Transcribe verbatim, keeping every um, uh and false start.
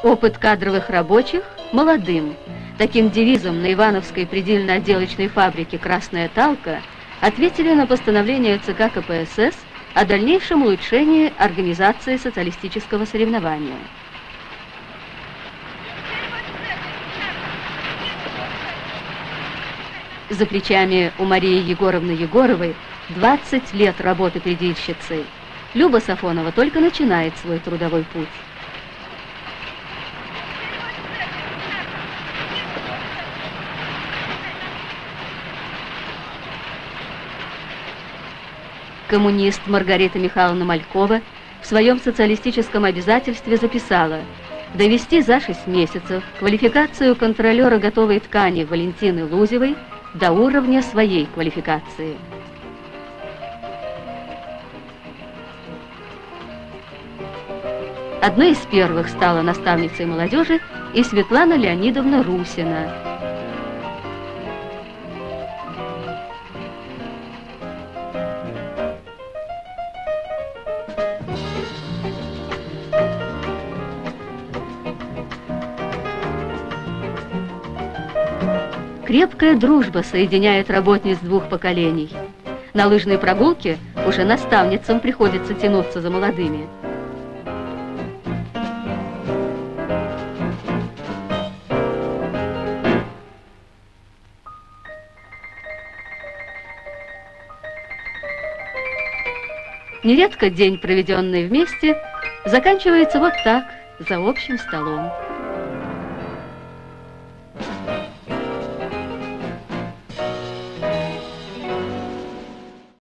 Опыт кадровых рабочих молодым. Таким девизом на Ивановской предельно-отделочной фабрике «Красная Талка» ответили на постановление ЦК КПСС о дальнейшем улучшении организации социалистического соревнования. За плечами у Марии Егоровны Егоровой двадцать лет работы предельщицей. Люба Сафонова только начинает свой трудовой путь. Коммунист Маргарита Михайловна Малькова в своем социалистическом обязательстве записала: довести за шесть месяцев квалификацию контролера готовой ткани Валентины Лузевой до уровня своей квалификации. Одной из первых стала наставницей молодежи и Светлана Леонидовна Русина. Крепкая дружба соединяет работниц двух поколений. На лыжной прогулке уже наставницам приходится тянуться за молодыми. Нередко день, проведенный вместе, заканчивается вот так, за общим столом.